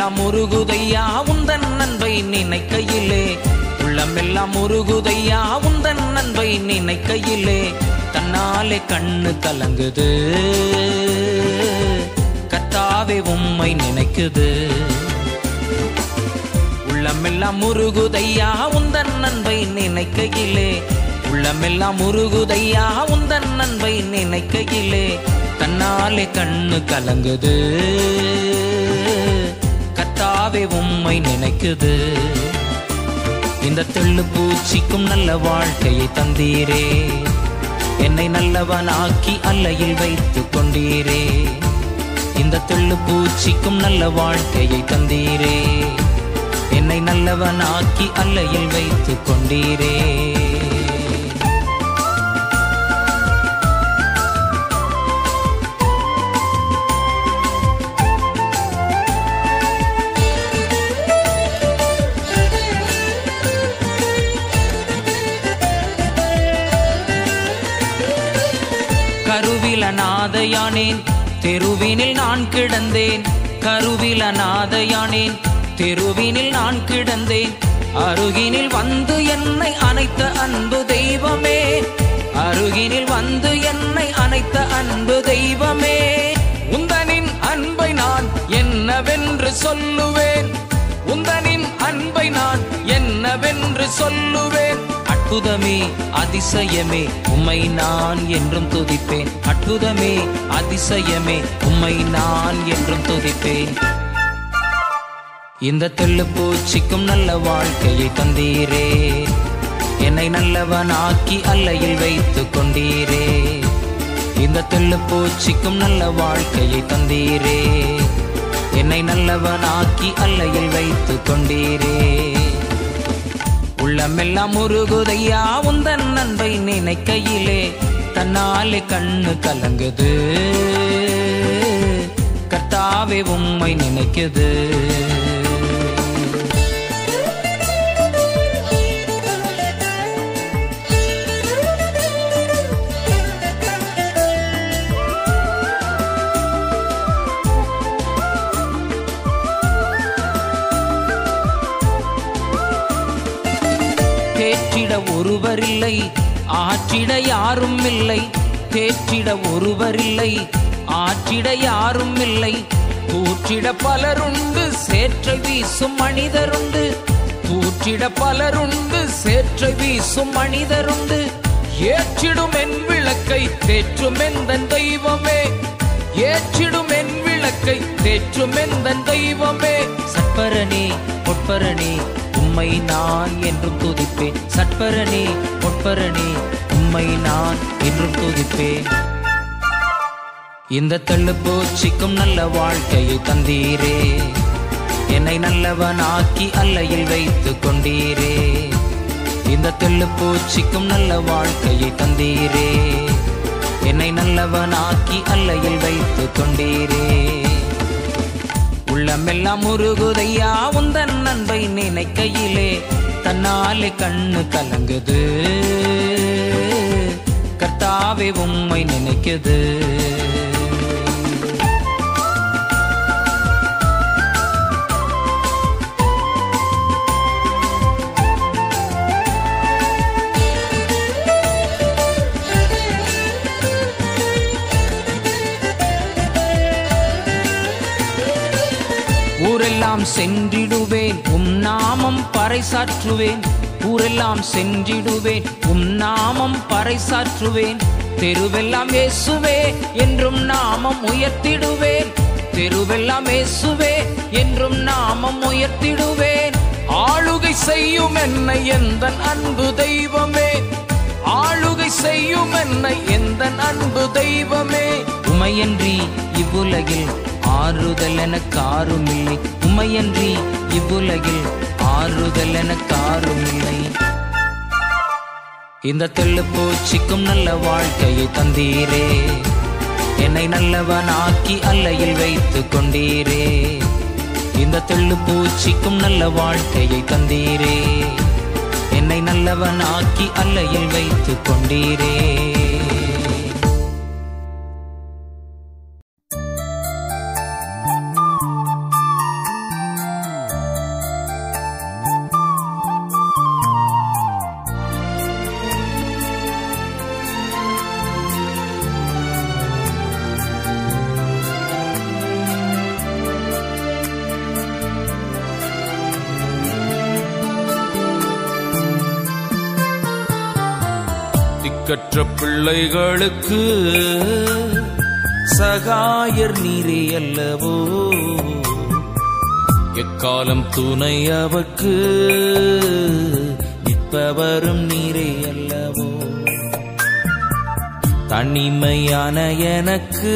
உள்ளமெல்லாம் உருகுதையா உந்தன் அன்பை நினைக்கையிலே, உள்ளமெல்லாம் உருகுதையா உந்தன் அன்பை நினைக்கையிலே, தன்னாலே கண்ணு கலங்குது கர்த்தாவே உம்மை நினைக்குது. உள்ளமெல்லாம் உருகுதையா உந்தன் அன்பை நினைக்கையிலே, உள்ளமெல்லாம் உருகுதையா உந்தன் அன்பை நினைக்கையிலே, தன்னாலே கண்ணு கலங்குது கர்த்தாவே உம்மை நினைக்குது. இந்த தெள்ளு பூச்சிக்கும் நல்ல வாழ்க்கையை தந்தீரே, என்னை நல்லவனாக்கி அல்லையில் வைத்து கொண்டீரே. இந்த தெள்ளு பூச்சிக்கும் நல்ல வாழ்க்கையை தந்தீரே, என்னை நல்லவனாக்கி அல்லையில் வைத்து கொண்டீரே. கருவில் அநாதையானேன், தெருவினில் நான் கிடந்தேன். கருவில் அநாதையானேன், தெருவினில் நான் கிடந்தேன். அருகினில் வந்து என்னை அணைத்த அன்பு தெய்வமே, அருகினில் வந்து என்னை அணைத்த அன்பு தெய்வமே. உந்தனின் அன்பை நான் என்னவென்று சொல்லுவேன், உந்தனின் அன்பை நான் என்னவென்று சொல்லுவேன். அற்புதமே அதிசயமே உம்மை நான் என்றும் துதிப்பேன், அற்புதமே அதிசயமே உம்மை நான் என்றும் துதிப்பேன். இந்த தெள்ளு பூச்சிக்கும் நல்ல வாழ்க்கையை தந்தீரே, என்னை நல்லவனாக்கி அல்லையில் வைத்து கொண்டீரே. இந்த தெள்ளு பூச்சிக்கும் நல்ல வாழ்க்கையை தந்தீரே, என்னை நல்லவனாக்கி அல்லையில் வைத்து கொண்டீரே. உள்ளமெல்லாம் உருகுதையா உந்தன் அன்பை நினைக்கையிலே, தன்னாலே கண்ணு கலங்குது கர்த்தாவே உம்மை நினைக்குது. தேற்றிட ஒருவரில்லை, ஆற்றிட யாரும் இல்லை. தேற்றிட ஒருவரில்லை, ஆற்றிட யாரும் இல்லை. தூற்றிட பலருண்டு, சேற்றை வீசும் மனிதருண்டு. தூற்றிட பலருண்டு, சேற்றை வீசும் மனிதருண்டு. ஏற்றிடும் என் விளக்கை தேற்றும் எந்தன் தெய்வமே, ஏற்றிடும் என் விளக்கை தேற்றும் எந்தன் தெய்வமே. சற்பரனே பொற்பரனே உம்மை நான் என்றும் துதிப்பேன், சற்பரனே பொற்பரனே உம்மை நான் என்றும் துதிப்பேன். இந்த தெள்ளு பூச்சிக்கும் நல்ல வாழ்க்கையை தந்தீரே, என்னை நல்லவனாக்கி அல்லையில் வைத்து கொண்டீரே. இந்த தெள்ளு பூச்சிக்கும் நல்ல வாழ்க்கையை தந்தீரே, என்னை நல்லவனாக்கி அல்லையில் வைத்து கொண்டீரே. உள்ளமெல்லாம் உருகுதையா உந்தன் அன்பை நினைக்கையிலே, தன்னாலே கண்ணு கலங்குது கர்த்தாவே உம்மை நினைக்குது. ஊரெல்லாம் சென்றிடுவேன் உம் நாமம் பறைசாற்றுவேன், ஊரெல்லாம் சென்றிடுவேன் உம் நாமம் பறைசாற்றுவேன். தெருவெல்லாம் இயேசுவே என்றும் நாமம் உயர்த்திடுவேன், தெருவெல்லாம் இயேசுவே என்றும் நாமம் உயர்த்திடுவேன். ஆளுகை செய்யும் என்னை எந்தன் அன்பு தெய்வமே, ஆளுகை செய்யும் என்னை எந்தன் அன்பு தெய்வமே. உமையன்றி இவ்வுலகில் ஆறுதல் எனக்காருமில்லை, உமையன்றி இவ்வுலகில் ஆறுதல் எனக்காருமில்லை. இந்த தெள்ளு பூச்சிக்கும் நல்ல வாழ்க்கையை தந்தீரே, என்னை நல்லவனாக்கி அல்லையில் வைத்து கொண்டீரே. இந்த தெள்ளு பூச்சிக்கும் நல்ல வாழ்க்கையை தந்தீரே, என்னை நல்லவனாக்கி அல்லையில் வைத்து கொண்டீரே. திக்கற்ற பிள்ளைகளுக்கு சகாயர் நீரே அல்லவோ, எக்காலம் துணை அவர்க்கு நிற்பவரும் நீரே அல்லவோ. தனிமையான எனக்கு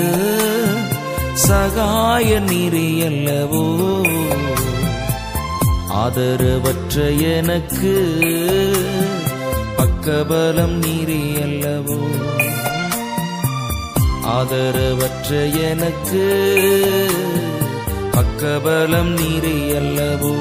சகாயர் நீரே அல்லவோ, ஆதரவற்ற எனக்கு பக்கபலம் நீரே அல்லவோ. ஆதரவற்ற எனக்கு பக்கபலம் நீரே அல்லவோ.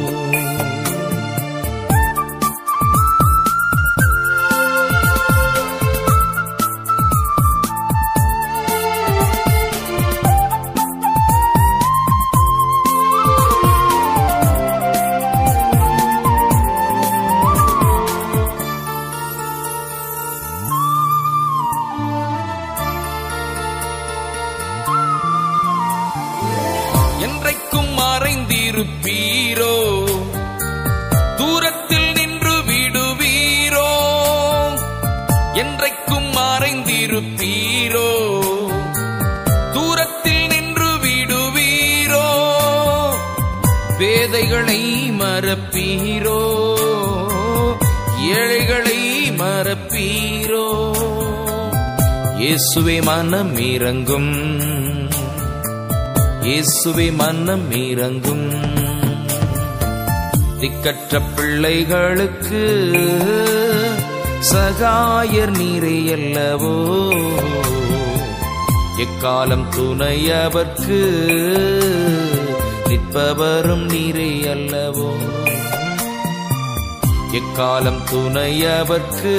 என்றைக்கும் மறைந்திருப்பீரோ, தூரத்தில் நின்று விடுவீரோ. என்றைக்கும் மறைந்திருப்பீரோ, தூரத்தில் நின்று விடுவீரோ. பேதைகளை மறப்பீரோ, ஏழைகளை மறப்பீரோ. இயேசுவே மனம் இறங்கும், இயேசுவே மனம் இறங்கும். திக்கற்ற பிள்ளைகளுக்கு சகாயர் நீரே அல்லவோ, எக்காலம் துணை அவர்க்கு நிற்பவரும் நீரே அல்லவோ. எக்காலம் துணை அவர்க்கு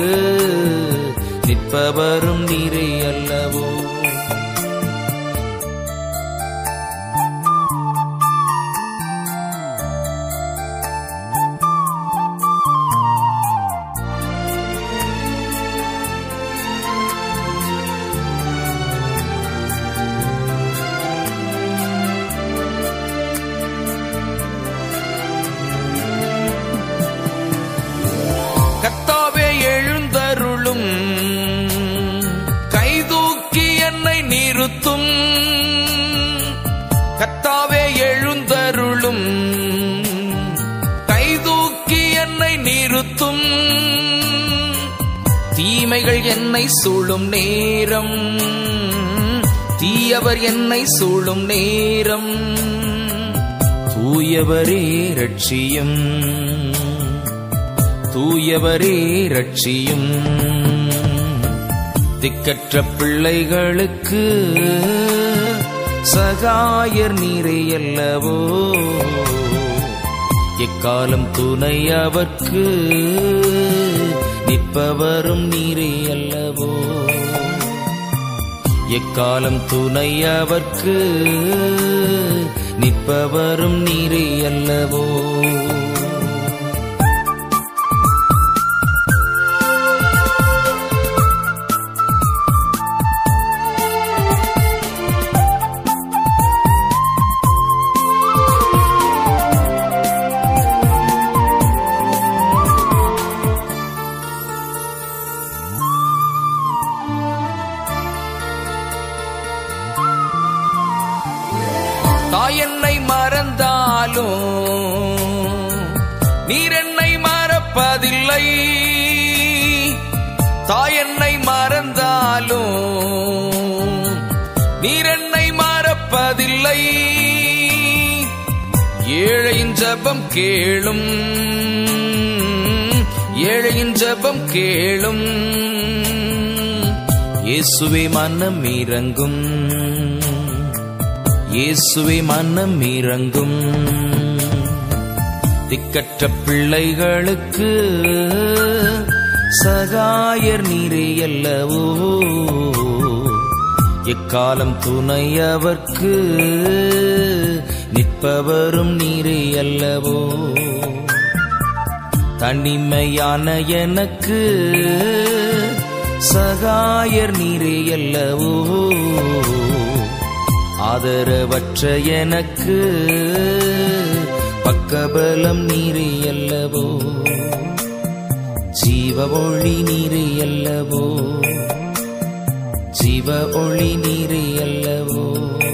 நிற்பவரும் நீரே அல்லவோ. கர்த்தாவே எழுந்தருளும், கைதூக்கி என்னை நிறுத்தும். கர்த்தாவே எழுந்தருளும், கைதூக்கி என்னை நிறுத்தும். தீமைகள் என்னை சூழும் நேரம், தீயவர் என்னை சூழும் நேரம். தூயவரே ரட்சியும், தூயவரே ரட்சியும். திக்கற்ற பிள்ளைகளுக்கு சகாயர் நீரே அல்லவோ, எக்காலம் துணை அவர்க்கு நிற்பவரும் நீரே அல்லவோ. எக்காலம் துணை அவர்க்கு நிற்பவரும் நீரே அல்லவோ. தாய் என்னை மறந்தாலும் நீர் என்னை மறப்பதில்லை. தாய் என்னை மறந்தாலும் நீர் என்னை மறப்பதில்லை. ஏழையின் ஜெபம் கேளும், ஏழையின் ஜெபம் கேளும். இயேசுவே மனம் இறங்கும், இயேசுவே மனம் இறங்கும். திக்கற்ற பிள்ளைகளுக்கு சகாயர் நீரே அல்லவோ, எக்காலம் துணை அவர்க்கு நிற்பவரும் நீரே அல்லவோ. தனிமையான எனக்கு சகாயர் நீரே அல்லவோ, ஆதரவற்ற எனக்கு பக்கபலம் நீரே அல்லவோ. ஜீவ ஒளி நீரே அல்லவோ, ஜீவ ஒளி நீரே அல்லவோ.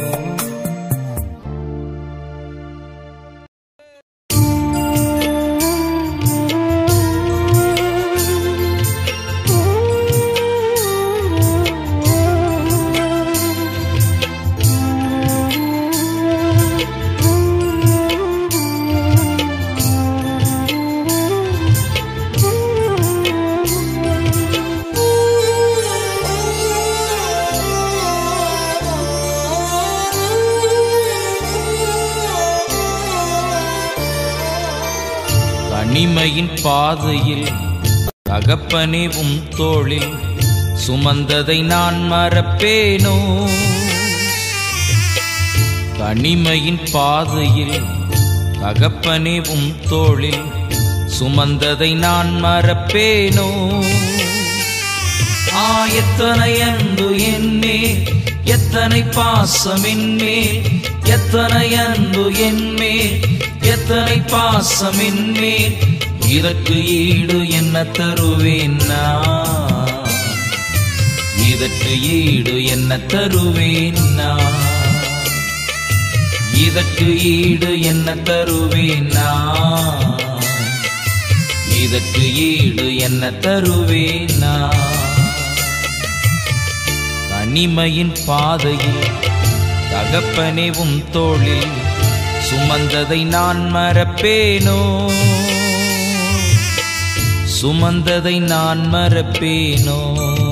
தனிமையின் பாதையில் தகப்பனே உம் தோளில் சுமந்ததை நான் மறப்பேனோ. தனிமையின் பாதையில் தகப்பனே உம் தோளில் சுமந்ததை நான் மறப்பேனோ. எத்தனை அன்பு என்மேல், எத்தனை பாசம் என்மேல், எத்தனை அன்பு என்மேல், எத்தனை பாசம் என்மேல், இதற்கு ஈடு என்ன தருவேன் நான், இதற்கு ஈடு என்ன தருவேன் நான், இதற்கு ஈடு என்ன தருவேன் நான், இதற்கு ஈடு என்ன தருவேன் நான். தனிமையின் பாதையில் தகப்பனே உம் தோளில் சுமந்ததை நான் மறப்பேனோ, சுமந்ததை நான் மறப்பேனோ.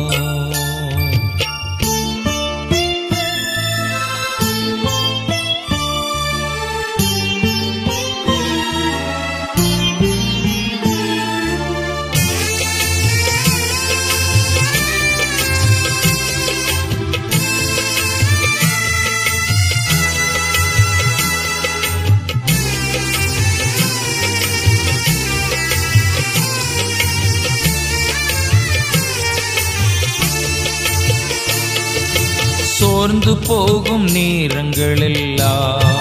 சோர்ந்து போகும் நேரங்களெல்லாம்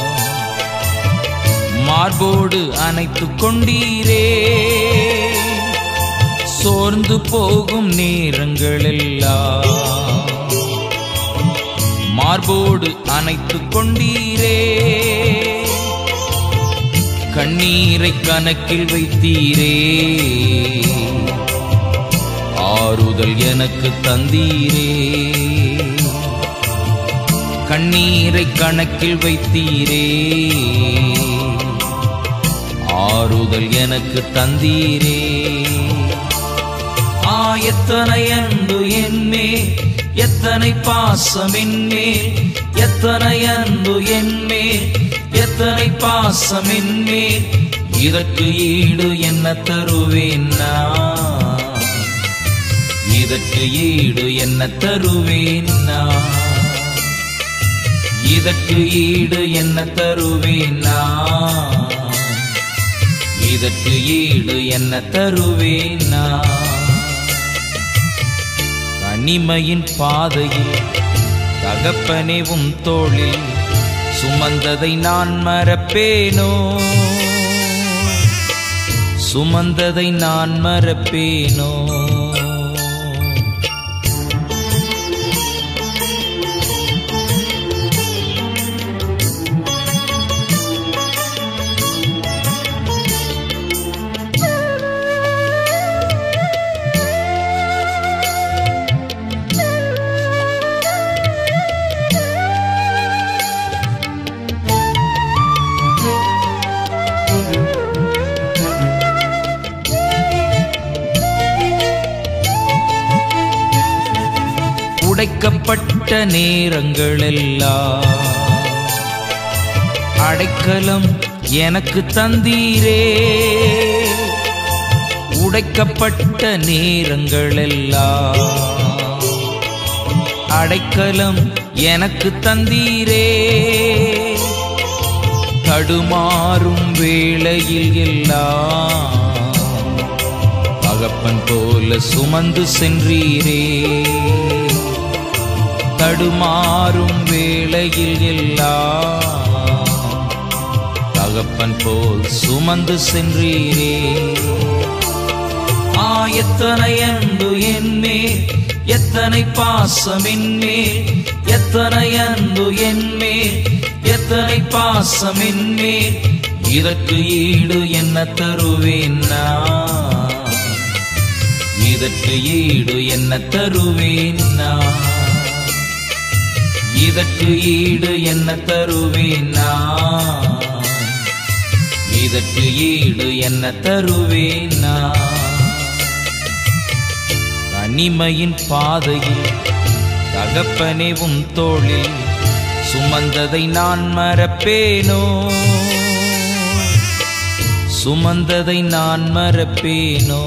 மார்போடு அணைத்துக் கொண்டீரே, சோர்ந்து போகும் நேரங்களெல்லாம் மார்போடு அணைத்துக் கொண்டீரே, கண்ணீரை கணக்கில் வைத்தீரே, ஆறுதல் எனக்கு தந்தீரே, கண்ணீரை கணக்கில் வைத்தீரே, ஆறுதல் எனக்கு தந்தீரே. எத்தனை அன்பு என்மேல், எத்தனை பாசம் என்மேல், எத்தனை அன்பு என்மேல், எத்தனை பாசம் என்மேல், இதற்கு ஈடு என்ன தருவேன் நான், இதற்கு ஈடு என்ன தருவேன் நான், இதற்கு ஈடு என்ன தருவேன் நான், இதற்கு ஈடு என்ன தருவேன் நான். தனிமையின் பாதையில் தகப்பனே உம் தோளில் சுமந்ததை நான் மறப்பேனோ, சுமந்ததை நான் மறப்பேனோ. உடைக்கப்பட்ட நேரங்களெல்லாம் அடைக்கலம் எனக்கு தந்தீரே, உடைக்கப்பட்ட நேரங்களெல்லாம் அடைக்கலம் எனக்கு தந்தீரே, தடுமாறும் வேளையில் எல்லாம் தகப்பன் போல சுமந்து சென்றீரே, தடுமாறும் வேளையில் எல்லாம் தகப்பன் போல் சுமந்து சென்றீரே. எத்தனை அன்பு என்மேல், எத்தனை பாசம் என்மேல், எத்தனை அன்பு என்மேல், எத்தனை பாசம் என்மேல். இதற்கு ஈடு என்ன தருவேன் நான், இதற்கு ஈடு என்ன தருவேன் நான், இதற்கு ஈடு என்ன தருவேன் நான், இதற்கு ஈடு என்ன தருவேன் நான். தனிமையின் பாதையில் தகப்பனே உம் தோளில் சுமந்ததை நான் மறப்பேனோ, சுமந்ததை நான் மறப்பேனோ.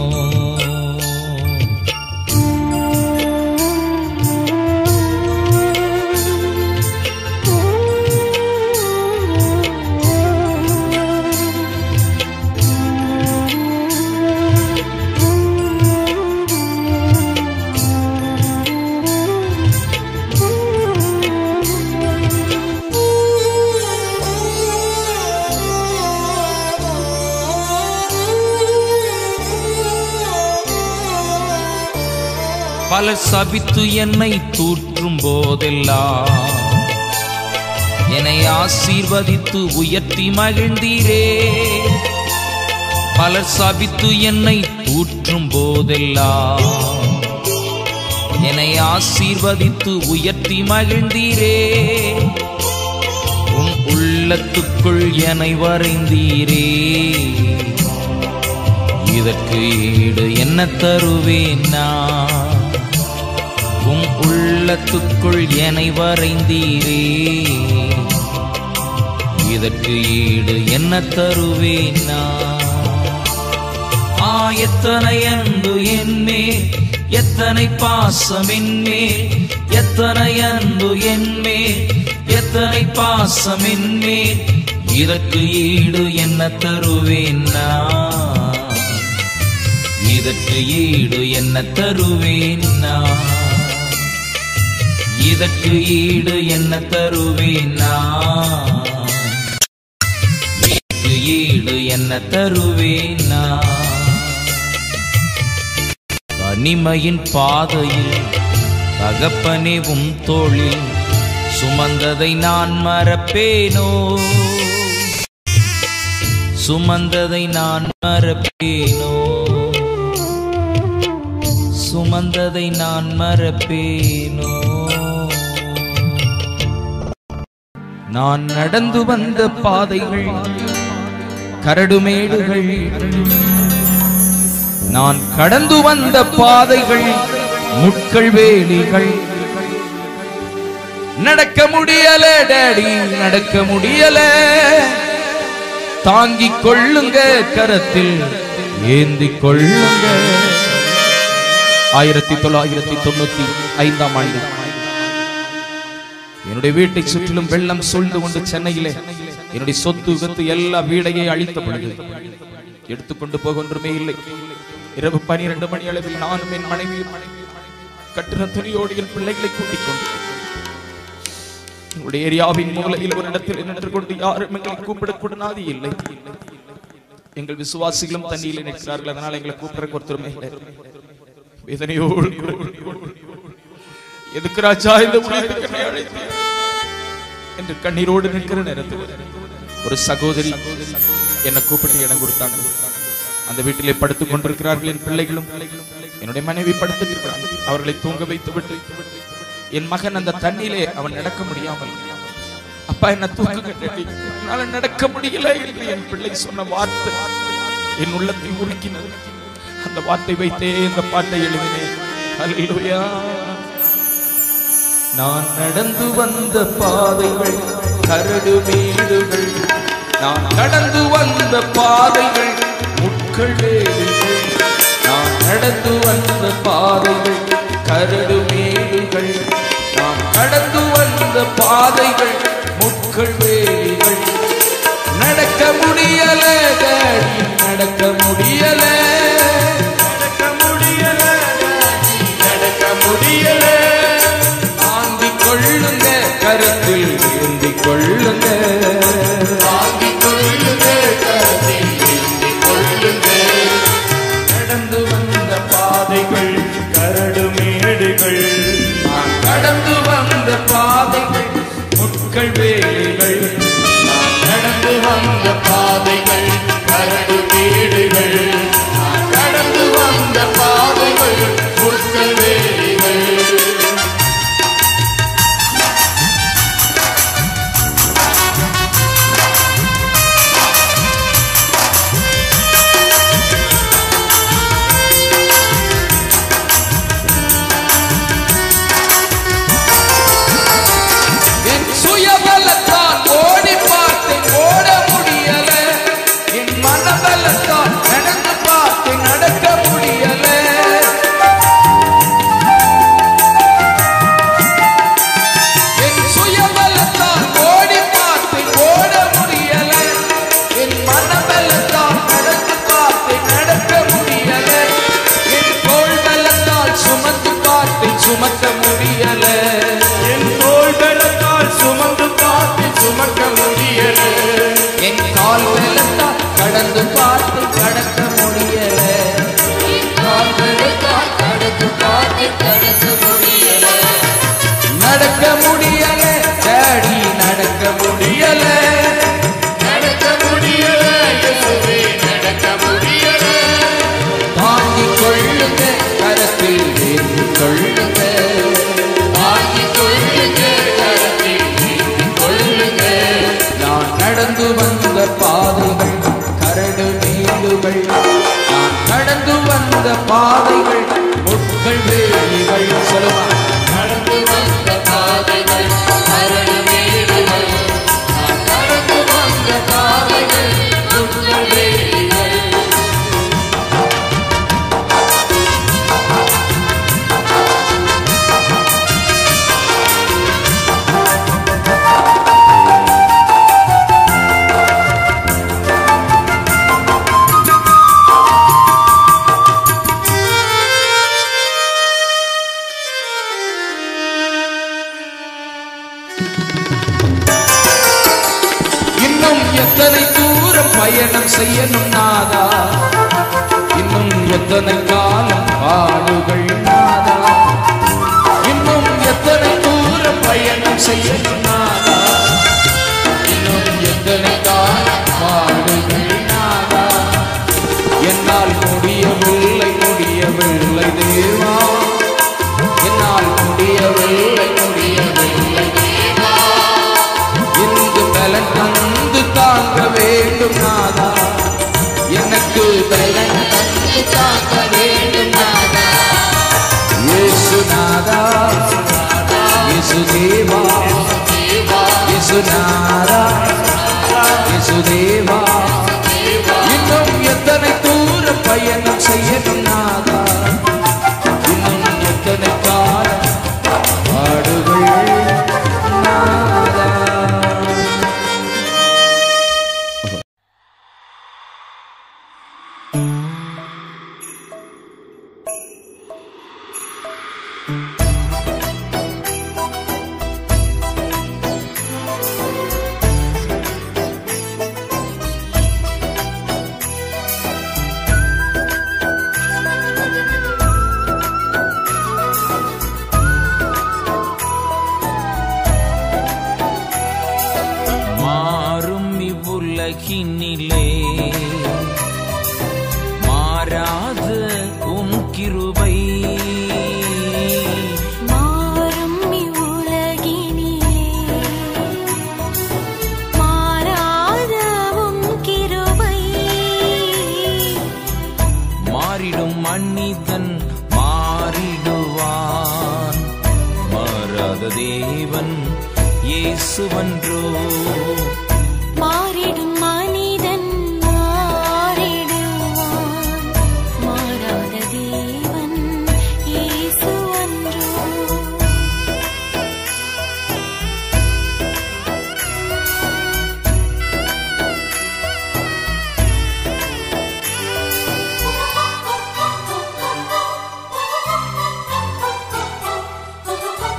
பலர் சபித்து என்னை தூற்றும் போதெல்லாம் என்னை ஆசீர்வதித்து உயர்த்தி மகிழ்ந்தீரே. பலர் சபித்து என்னை தூற்றும் போதெல்லாம் என்னை ஆசீர்வதித்து உயர்த்தி மகிழ்ந்தீரே. உம் உள்ளத்துக்குள் என்னை வரைந்தீரே. இதற்கு ஈடு என்ன தருவேன் நான், உம் உள்ளத்துக்குள் என்னை வரைந்தீரே. இதற்கு ஈடு என்ன தருவேன் நான். எத்தனை அன்பு என்மேல், எத்தனை பாசம் என்மேல், எத்தனை அன்பு என்மேல், எத்தனை பாசம் என்மேல். இதற்கு ஈடு என்ன தருவேன் நான், இதற்கு ஈடு என்ன தருவேன் நான், இதற்கு ஈடு என்ன தருவேன் நான், இதற்கு ஈடு என்ன தருவேன் நான். தனிமையின் பாதையில் தகப்பனே உம் தோளில் சுமந்ததை நான் மறப்பேனோ, சுமந்ததை நான் மறப்பேனோ, சுமந்ததை நான் மறப்பேனோ. நான் நடந்து வந்த பாதைகள் கரடுமேடுகள், நான் கடந்து வந்த பாதைகள் முட்கள் வேலிகள். நடக்க முடியல டாடி, நடக்க முடியல. தாங்கிக் கொள்ளுங்க, கரத்தில் ஏந்திக் கொள்ளுங்க. 1995ஆம் ஆண்டு என்னுடைய வீட்டை சுற்றிலும் வெள்ளம் சூழ்ந்து கொண்டு சென்னையிலே என்னுடைய சொத்து வித்து எல்லா வீடையே அழித்த பொழுது எடுத்துக்கொண்டு போக ஒன்றுமே இல்லை. இரவு 12 மணி அளவில் நானும் என் மனைவியும் கட்டின துணியோடு என் பிள்ளைகளை கூட்டிக் கொண்டு எங்களுடைய ஏரியாவின் மூலையில் ஒரு இடத்தில் நின்று கொண்டு யாரும் எங்களை கூப்பிடக்கூடாது இல்லை. எங்கள் விசுவாசிகளும் தண்ணியில் நிற்கிறார்கள், அதனால் எங்களை கூப்பிட ஒருத்தருமே இல்லை. வேதனையோடு எதுக்கு ராஜா இந்த என்று கண்ணீரோடு நிற்கிற நேரத்தில் ஒரு சகோதரி என்னை கூப்பிட்டு இடம் கொடுத்தாங்க. அந்த வீட்டிலே படுத்துக் கொண்டிருக்கிறார்கள் என் பிள்ளைகளும். என்னுடைய மனைவி படுத்துட்டு இருக்கிறாங்க. அவர்களை தூங்க வைத்து விட்டு என் மகன் அந்த தண்ணியிலே அவன் நடக்க முடியாமல், அப்பா என்ன தூங்க நடக்க முடியல என்று என் பிள்ளை சொன்ன வார்த்தை என் உள்ளத்தை உருக்கினது. அந்த வார்த்தை வைத்தே இந்த பாட்டை எழுதினேன். அல்லேலூயா. நான் நடந்து வந்த பாதைகள் கரடு மேடுகள், நான் கடந்து வந்த பாதைகள் முட்கள் வேலிகள். நான் நடந்து வந்த பாதைகள் கரடு மேடுகள், நான் கடந்து வந்த பாதைகள் முட்கள் வேலிகள். நடக்க முடியல டாடி, நடக்க முடியல, நடக்க முடியல, நடக்க முடியல. தாங்கிக் கொள்ளுங்க, கரத்தில் ஏந்திக் கொள்ளுங்க, தாங்கிக் கொள்ளுங்க, கரத்தில் ஏந்திக் கொள்ளுங்க. நடந்து வந்த முட்கள் வேலிகள், நான் நடந்து வந்த பாதைகள் கரடு வீடுகள், நான் கடந்து வந்த பாதைகள் முட்கள் வேலிகள். சுமக்க முடியல, என் தோள் பலத்தால் சுமந்து பார்த்து சுமக்க முடியல, என் கால் பலத்தால் கடந்து பார்த்து கடக்க முடியல, என் கால் பலத்தால் கடந்து பார்த்து கடக்க முடியல, நடக்க முடியல டாடி, நடக்க முடியல, நடக்க முடியல இயேசுவே, நடக்க முடியல. தாங்கிக் கொள்ளுங்க கரத்தில் ஏந்திக் கொள்ளுங்க, தாங்கிக் கொள்ளுங்க கரத்தில் ஏந்திக் கொள்ளுங்க. நான் நடந்து வந்த பாதைகள் கரடு மேடுகள், நான் கடந்து வந்த பாதைகள் முட்கள் வேலிகள். சொல்லுவா, நடந்து வந்த பாதைகள் கரடு மேடுகள், நான் கடந்து வந்த பாதைகள் முட்கள் வேலிகள். இன்னும் எத்தனை தூரம் பயணம் செய்யணும் நாதா, இன்னும் எத்தனை காலம் பாடுகள் நாதா, இன்னும் எத்தனை தூரம் பயணம் செய்யணும் நாதா, இன்னும் எத்தனை காலம் பாடுகள் நாதா, என்னால் முடியவில்லை முடியவில்லை தேவா, என்னால் முடியவில்லை முடியவில்லை தேவா, இன்று பலன் தந்து தாங்க வேண்டும் நாதா, எனக்கு பலன் தந்து தாங்க வேண்டும் நாதா, இயேசு நாதா, இயேசு தேவா, இயேசு நாதா, இயேசு தேவா, இன்னும் எத்தனை தூர பயணம் செய்யணும் நாதா, இன்னும் எத்தனை காலம் பாடுகள் நாதா. மாறும் இவ்வுலகினிலே மாறாத உம் கிருபை, மாறும் இவ்வுலகினிலே மாறாத உம் கிருபை, மாறிடும் மனிதன் மாறிடுவான், மாறாத தேவன் இயேசுவன்றோ, மாறிடும் மனிதன் மாறிடுவான், மாறாத தேவன் இயேசு அன்றோ.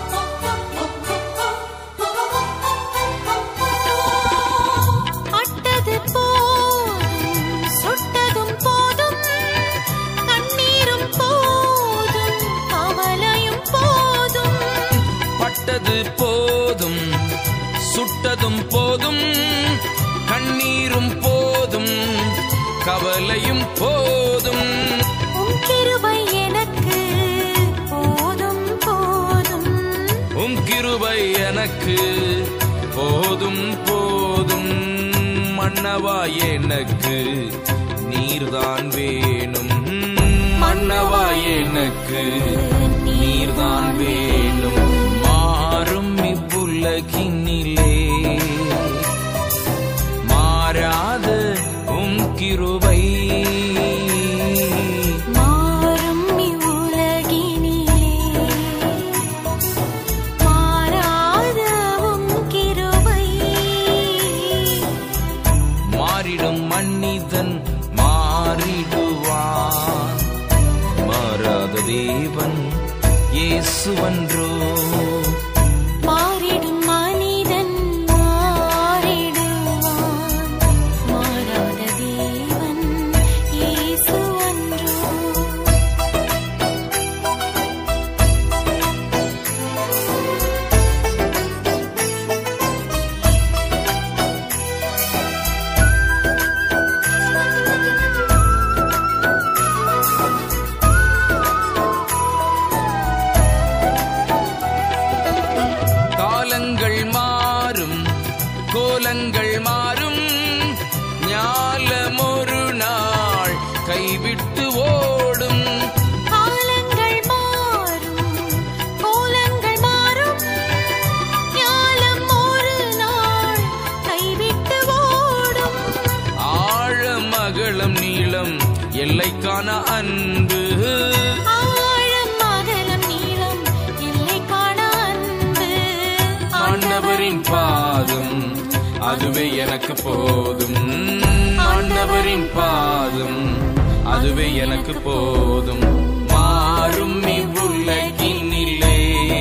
அட்ட வேலையும் போதும். உம் கிருபை எனக்கு போதும் போதும். உம் கிருபை எனக்கு போதும் போதும். மன்னவா எனக்கு நீர்தான் வேணும். மன்னவா எனக்கு நீர்தான் வேணும். மாறும் இவ்வுலகினிலே மாறாத உம் கிருபை. மாறும் இவ்வுலகினிலே மாறாத உம் கிருபை. மாறிடும் மனிதன் மாறிடுவான். மாறாத தேவன் இயேசுவன்றோ. மாறிடும் மனிதன் மாறிடுவான். மாறாத தேவன் இயேசு அன்றோ. காலங்கள் மாறும் கோலங்கள் மாறும். ஞாலம் ஒரு நாள் கைவிட்டு ஓடும். காலங்கள் மாறும் கோலங்கள் மாறும். ஞாலம் ஒரு நாள் கைவிட்டு ஓடும். ஆழம் அகலம் நீளம் எல்லைக்கான அன்பு. ஆழம் அகலம் நீளம் எல்லைக்கான அன்பு. ஆண்டவரின் பாதம் அதுவே எனக்கு போதும். ஆண்டவரின் பாதம் அதுவே எனக்கு போதும். மாறும் இவ்வுலகினிலே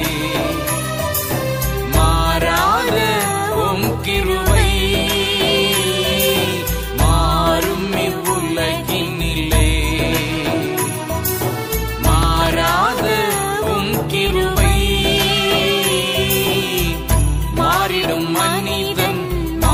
மாறாத உம் கிருபை. மாறும் இவ்வுலகினிலே மாறாத உம் கிருபை. மாறிடும் மனிதன்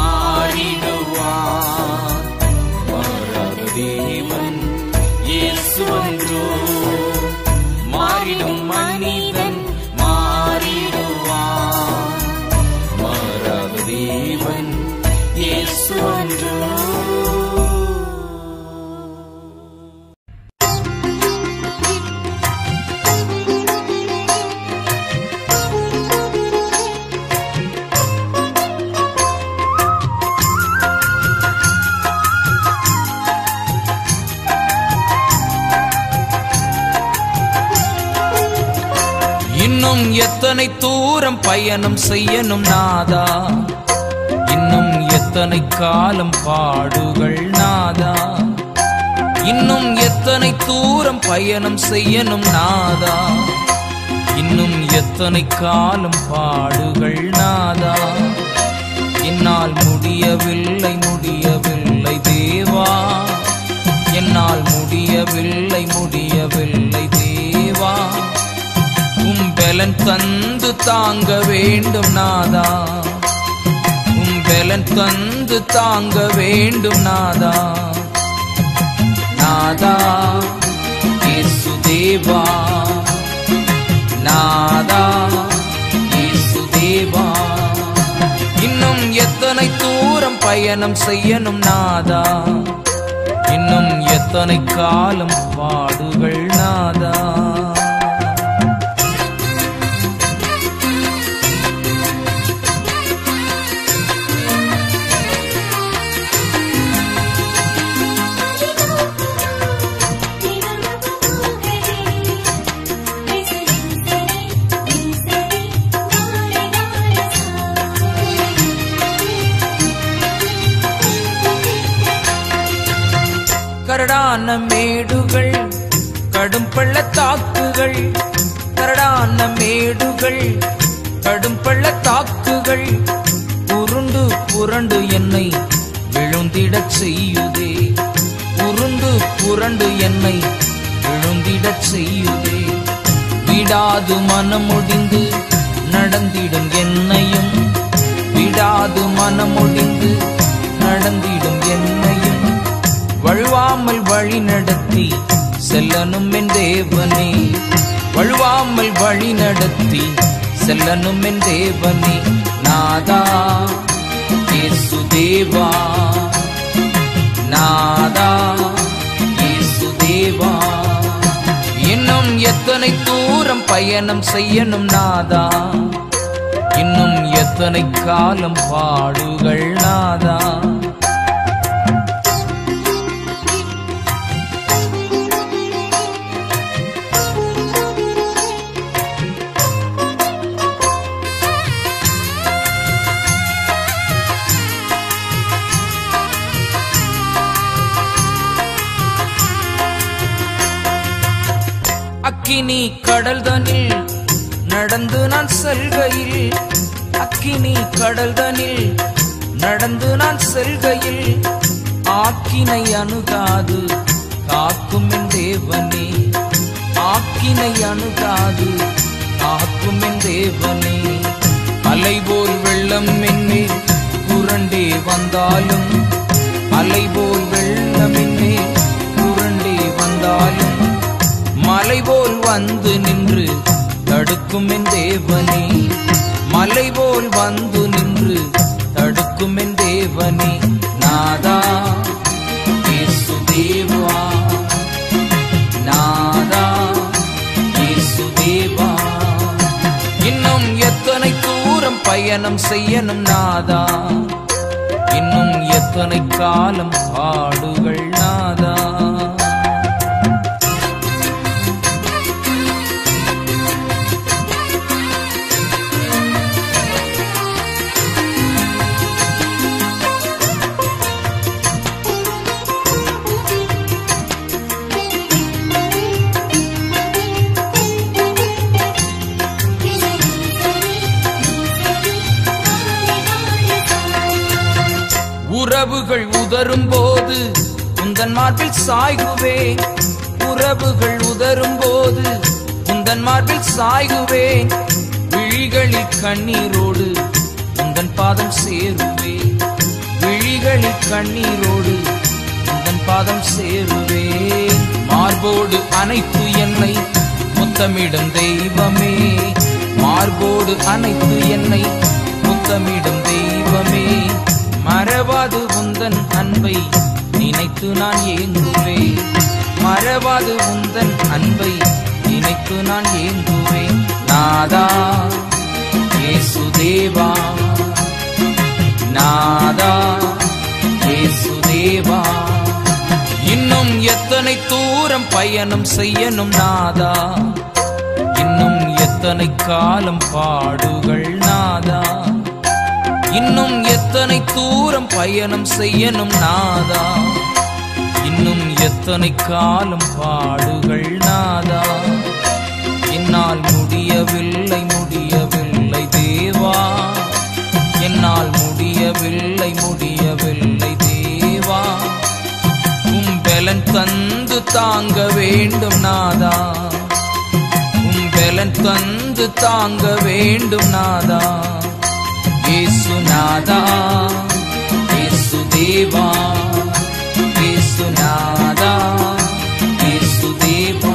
மாறிடுவான். மாறாத தேவன் இயேசுவன்றோ. மாறிடும் மனிதன் மாறிடுவான். மாறாத தேவன் இயேசுவன்றோ. இன்னும் எத்தனை தூரம் பயணம் செய்யணும் நாதா. இன்னும் எத்தனை காலம் பாடுகள் நாதா. இன்னும் எத்தனை தூரம் பயணம் செய்யணும் நாதா. இன்னும் எத்தனை காலம் பாடுகள் நாதா. என்னால் முடியவில்லை முடியவில்லை தேவா. என்னால் முடியவில்லை முடியவில்லை தேவா. உம் பலன் தந்து தாங்க வேண்டும் நாதா. உம் பலன் தந்து தாங்க வேண்டும் நாதா. நாதா இயேசு தேவா. நாதா இயேசு தேவா. இன்னும் எத்தனை தூரம் பயணம் செய்யணும் நாதா. இன்னும் எத்தனை காலம் பாடுகள் நாதா. கரடான மேடுகள் கடும் பள்ளத்தாக்குகள். கரடான மேடுகள் கடும் பள்ளத்தாக்குகள். உருண்டு புரண்டு என்னை விழுந்திடச் செய்யுதே. உருண்டு புரண்டு என்னை விழுந்திடச் செய்யுதே. விடாது மனமுடிந்து நடந்திடும் என்னையும். விடாது மனமுடிந்து நடந்திடும் என்னையும். வழுவாம வழுவாமல் வழி நடத்தி செல்லனும் என் தேவனே, வழுவாமல் வழி நடத்தி செல்லனும் என் தேவனே. நாதா இயேசு தேவா, நாதா இயேசு தேவா, இன்னும் எத்தனை தூரம் பயணம் செய்யணும் நாதா, இன்னும் எத்தனை காலம் பாடுகள் நாதா. அக்கினி கடல்தனில் நடந்து நான் செல்கையில், அக்கினி கடல்தனில் நடந்து நான் செல்கையில், ஆக்கினை அணுகாது காக்கும் என் தேவனே, ஆக்கினை அணுகாது காக்கும் என் தேவனே. அலைபோல் வெள்ளம் என்னே புரண்டே வந்தாலும், அலைபோல் வெள்ளம் என்னே புரண்டே வந்தாலும், மலை போல் வந்து நின்று தடுக்கும் என் தேவனே, மலை போல் வந்து நின்று தடுக்கும் என் தேவனே. நாதா இயேசு தேவா, நாதா இயேசு தேவா, இன்னும் எத்தனை தூரம் பயணம் செய்யணும் நாதா, இன்னும் எத்தனை காலம் பாடுகள் நாதா. உறவுகள் உதரும் போது உந்தன் மார்பில் சாய்குவேன், உறவுகள் உதரும் போது உந்தன் மார்பில் சாய்குவேன், விழிகளில் கண்ணீரோடு உந்தன் பாதம் சேருவேன், விழிகளில் கண்ணீரோடு உந்தன் பாதம் சேருவேன். மார்போடு அனைத்து என்னை முத்தமிடும் தெய்வமே, மார்போடு அனைத்து என்னை முத்தமிடும் தெய்வமே, மறவாது உந்தன் அன்பை நினைத்து நான் ஏங்குவேன், மறவாது உந்தன் அன்பை நினைத்து நான் ஏங்குவேன். நாதா இயேசு தேவா, நாதா இயேசு தேவா, இன்னும் எத்தனை தூரம் பயணம் செய்யணும் நாதா, இன்னும் எத்தனை காலம் பாடுகள் நாதா, இன்னும் எத்தனை தூரம் பயணம் செய்யணும் நாதா, இன்னும் எத்தனை காலம் பாடுகள் நாதா. என்னால் முடியவில்லை முடியவில்லை தேவா, என்னால் முடியவில்லை முடியவில்லை தேவா, பலன் தந்து தாங்க வேண்டும் நாதா, பலன் தந்து தாங்க வேண்டும் நாதா. இயேசு நாதா இயேசு தேவா, இயேசு நாதா இயேசு தேவா.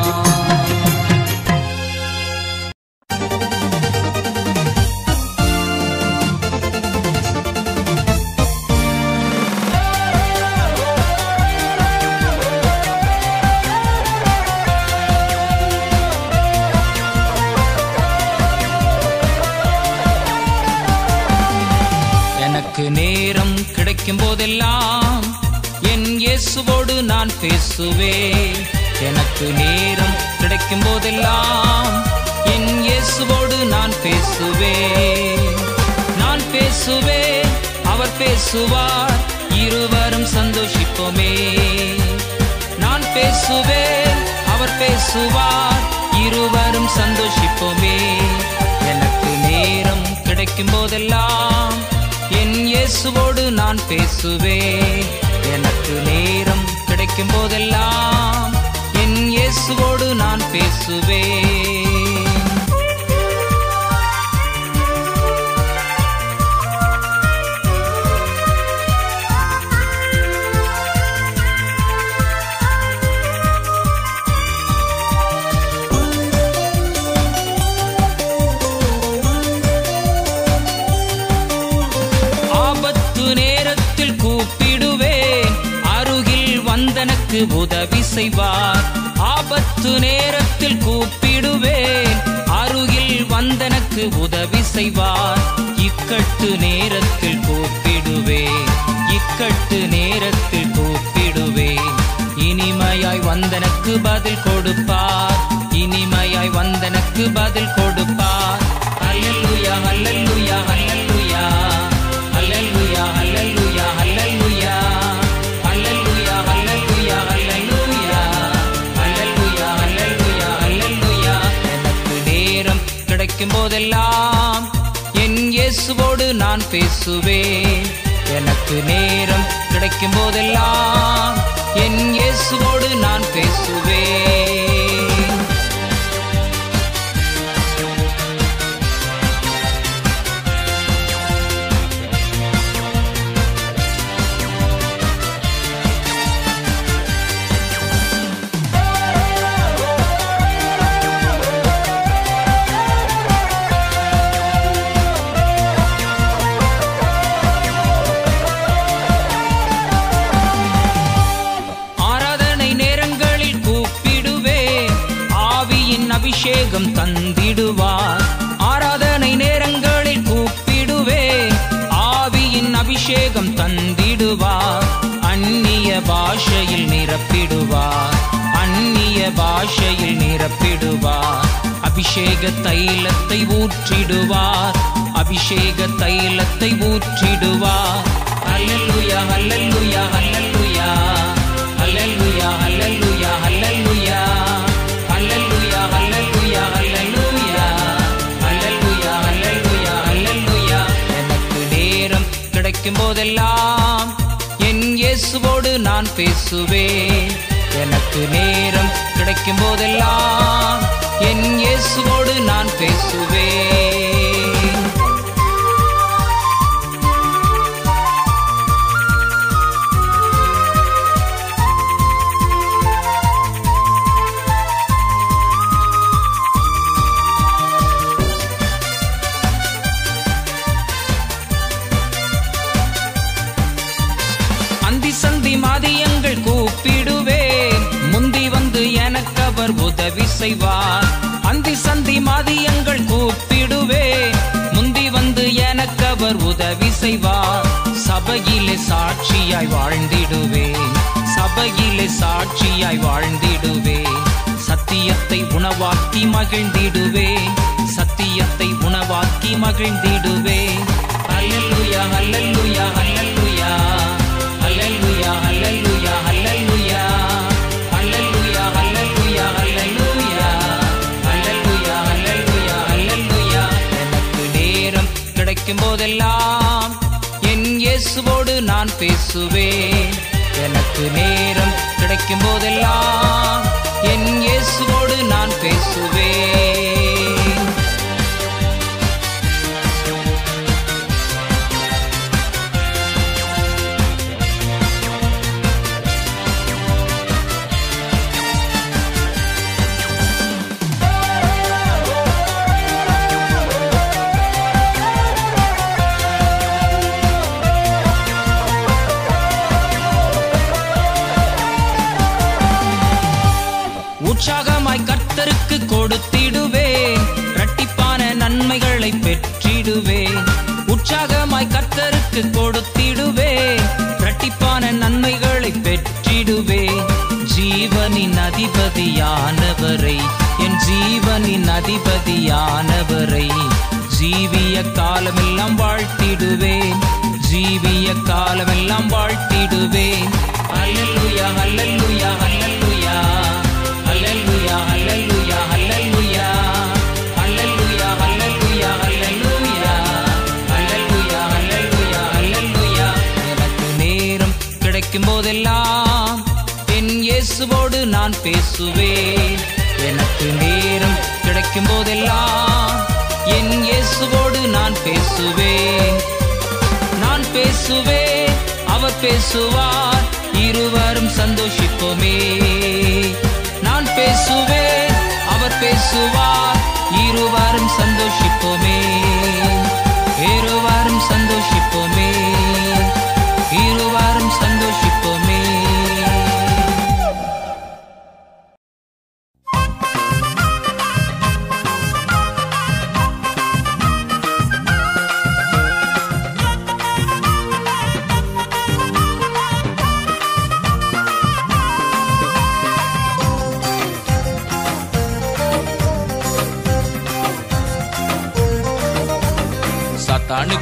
நேரம் கிடைக்கும் போதெல்லாம் என் இயேசுவோடு நான் பேசுவேன், எனக்கு நேரம் கிடைக்கும் போதெல்லாம் என் இயேசுவோடு நான் பேசுவேன், நான் பேசுவேன் அவர் பேசுவார், இருவரும் சந்தோஷிப்போமே. நான் பேசுவேன் அவர் பேசுவார், இருவரும் சந்தோஷிப்போமே. எனக்கு நேரம் கிடைக்கும் போதெல்லாம் என் இயேசுவோடு நான் பேசுவேன், எனக்கு நேரம் கிடைக்கும் போதெல்லாம் என் இயேசுவோடு நான் பேசுவேன். எனக்கு உதவி செய்வார். ஆபத்து நேரத்தில் கூப்பிடுவேன், அருகில் வந்தனக்கு உதவி செய்வார். இக்கட்டு நேரத்தில் கூப்பிடுவேன், இக்கட்டு நேரத்தில் கூப்பிடுவேன். இனிமையாய் வந்தனக்கு பதில் கொடுப்பார், இனிமையாய் வந்தனக்கு பதில் கொடுப்பார். அல்லேலூயா அல்லேலூயா அல்லேலூயா அல்லேலூயா அல்லேலூயா அல்லேலூயா அல்லேலூயா அல்லேலூயா அல்லேலூயா அல்லேலூயா அல்லேலூயா அல்லேலூயா. எனக்கு நேரம் கிடைக்கும் போதெல்லாம் என் இயேசுவோடு நான் பேசுவேன். எனக்கு நேரம் கிடைக்கும் போதெல்லாம் என் இயேசுவோடு நான் பேசுவேன். அபிஷேகம் தந்திடுவார். ஆராதனை நேரங்களில் கூப்பிடுவே, ஆவியின் அபிஷேகம் தந்திடுவார். அந்நிய பாஷையில் நிரப்பிடுவார், அந்நிய பாஷையில் நிரப்பிடுவார். அபிஷேக தைலத்தை ஊற்றிடுவார், அபிஷேக தைலத்தை ஊற்றிடுவார். அல்லேலூயா அல்லேலூயா அல்லேலூயா அல்லேலூயா அல்லேலூயா அல்லேலூயா அல்லேலூயா அல்லேலூயா அல்லேலூயா அல்லேலூயா அல்லேலூயா அல்லேலூயா. எனக்கு நேரம் கிடைக்கும் போதெல்லாம் என் இயேசுவோடு நான் பேசுவேன். எனக்கு நேரம் கிடைக்கும் போதெல்லாம் என் இயேசுவோடு நான் பேசுவேன். சந்தி மதியங்கள் கூப்பிடுவேன், முந்தி வந்து எனக்கு அவர் உதவி செய்வார். அந்தி சந்தி மதியங்கள் கூப்பிடுவேன், முந்தி வந்து எனக்கு அவர் உதவி செய்வார். சபையிலே சாட்சியாய் வாழ்ந்திடுவேன், சபையிலே சாட்சியாய் வாழ்ந்திடுவேன். சத்தியத்தை உணவாக்கி மகிழ்ந்திடுவேன், சத்தியத்தை உணவாக்கி மகிழ்ந்திடுவேன். அல்லேலூயா அல்லேலூயா அல்லேலூயா அல்லேலூயா அல்லேலூயா அல்லேலூயா அல்லேலூயா அல்லேலூயா அல்லேலூயா அல்லேலூயா அல்லேலூயா அல்லேலூயா. எனக்கு நேரம் கிடைக்கும் போதெல்லாம் என் இயேசுவோடு நான் பேசுவேன். எனக்கு நேரம் கிடைக்கும் போதெல்லாம் என் இயேசுவோடு நான் பேசுவேன். உற்சாகமாய் கர்த்தருக்கு கொடுத்திடுவேன், இரட்டிப்பான நன்மைகளை பெற்றிடுவேன். உற்சாகமாய் கர்த்தருக்கு கொடுத்திடுவேன், இரட்டிப்பான நன்மைகளை பெற்றிடுவேன். ஜீவனின் அதிபதியானவரை, என் ஜீவனின் அதிபதியானவரை ஜீவிய காலமெல்லாம் வாழ்த்திடுவேன், ஜீவிய காலமெல்லாம் வாழ்த்திடுவேன். அல்லேலூயா அல்லேலூயா அல்லேலூயா அல்லேலூயா அல்லேலூயா அல்லேலூயா அல்லேலூயா அல்லேலூயா அல்லேலூயா அல்லேலூயா அல்லேலூயா அல்லேலூயா. எனக்கு நேரம் கிடைக்கும் போதெல்லாம் என் இயேசுவோடு நான் பேசுவேன். எனக்கு நேரம் கிடைக்கும் போதெல்லாம் என் இயேசுவோடு நான் பேசுவேன். நான் பேசுவேன், அவர் பேசுவார், இருவரும் சந்தோஷிப்போமே. நான் பேசுவேன், அவர் பேசுவார், இருவரும் சந்தோஷிப்போமே. இருவரும் சந்தோஷிப்போமே, இருவரும் சந்தோஷிப்போமே.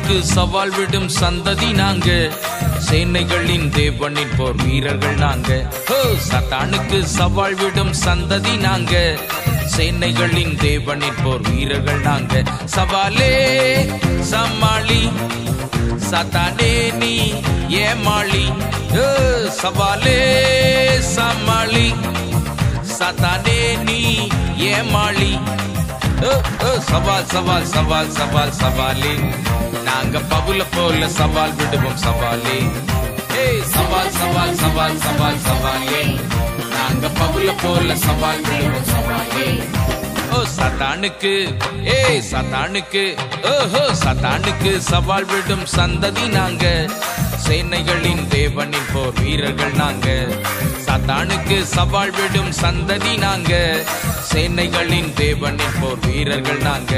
சத்தானுக்கு சவால் விடும் சந்ததி நாங்க, சேனைகளின் தேவனின் போர் வீரர்கள் நாங்க. ஓ சத்தானுக்கு சவால் விடும் சந்ததி நாங்க, சேனைகளின் தேவனின் போர் வீரர்கள் நாங்க. சவாலே சமாளி சத்தானே நீ ஏமாளி. சவாலே சமாளி சத்தானே நீ ஏமாளி. சவால் சவால் சவால் சவால் சவாலே, நாங்க பவுல போல சவால் விடுவோம் சவாலே. சவால் சவால் சவால் சவால் சவாலே, நாங்க பவுல போல சவால் விடுவோம் சவாலே. ஓ சத்தானுக்கு சத்தானுக்கு ஓஹோ சத்தானுக்கு சவால் விடும் சந்ததி நாங்க, சேனைகளின் தேவனின் போர் வீரர்கள் நாங்க. சத்தானுக்கு சவால் விடும் சந்ததி நாங்க, சேனைகளின் தேவனின் போர் வீரர்கள் நாங்க.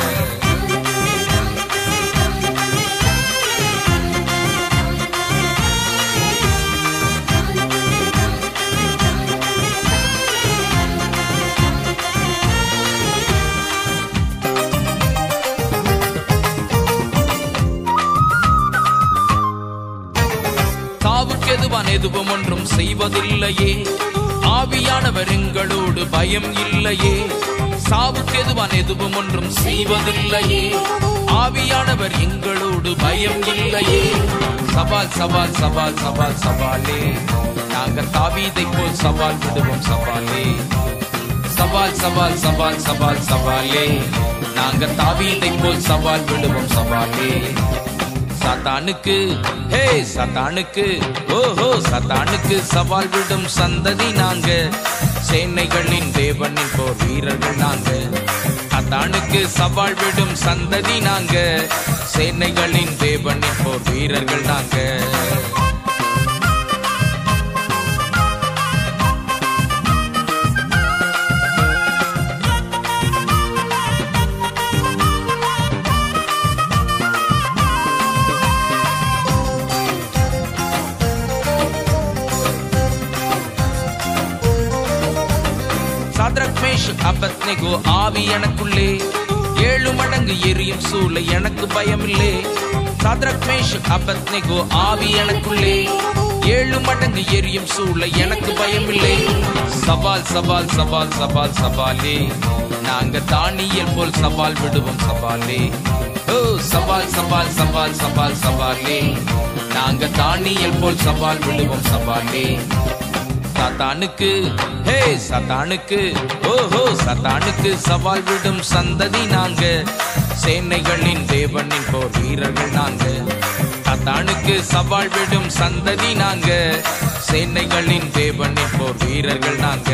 சாவுக்கெதுவான் எதுவும் ஒன்றும் செய்வதில்லையே, ஆவியானவர் எங்களோடு பயம் இல்லையே. சாவுக்கெதுவான் எதுவும் ஒன்றும் செய்வதில்லையே, ஆவியானவர் எங்களோடு பயம் இல்லையே. சவால் சவால் சவால் சவால் சவாலே, நாங்கள் தாவீதை போல் சவால் விடுவோம் சவாலே. சவால் சவால் சவால் சவால் சவாலே, நாங்கள் தாவீதை போல் சவால் விடுவோம் சவாலே. சத்தானுக்கு சத்தானுக்கு ஓஹோ சத்தானுக்கு சவால் விடும் சந்ததி நாங்க, சேனைகளின் தேவனின் போர் வீரர்கள் நாங்க. சத்தானுக்கு சவால் விடும் சந்ததி நாங்க, சேனைகளின் தேவனின் போர் வீரர்கள் நாங்க. சாத்ராக் மேஷக் அபத்நேகோ ஆவி எனக்குள்ளே, 7 மடங்கு எரியும் சூளை எனக்கு பயமில்லை. சாத்ராக் மேஷக் அபத்நேகோ ஆவி எனக்குள்ளே, 7 மடங்கு எரியும் சூளை எனக்கு பயமில்லை. சவால் சவால் சவால் சவால் சவாலே, நாங்க தானியேல் போல் சவால் விடுவோம் சவாலே. ஓ சவால் சவால் சவால் சவால் சவாலே, நாங்க தானியேல் போல் சவால் விடுவோம் சவாலே. சத்தானுக்கு சத்தானுக்கு ஓஹோ சத்தானுக்கு சவால் விடும் சந்ததி நாங்க, சேனைகளின் தேவனின் போர் வீரர்கள் நாங்க. சத்தானுக்கு சவால் விடும் சந்ததி நாங்க, சேனைகளின் தேவனின் போர் வீரர்கள் நாங்க.